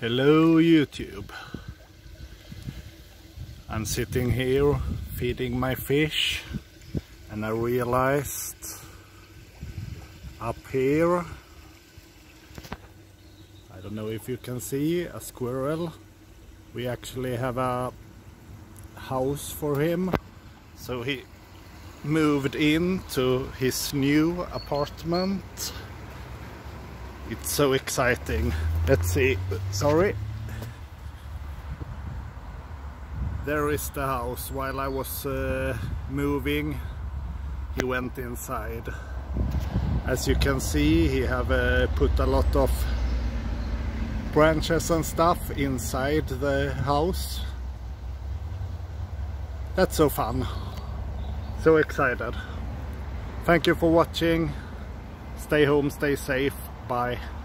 Hello YouTube. I'm sitting here feeding my fish and I realized up here, I don't know if you can see a squirrel. We actually have a house for him, so he moved into his new apartment. It's so exciting. Let's see. Sorry. There is the house. While I was moving, he went inside. As you can see, he have put a lot of branches and stuff inside the house. That's so fun. So excited. Thank you for watching. Stay home, stay safe. Bye.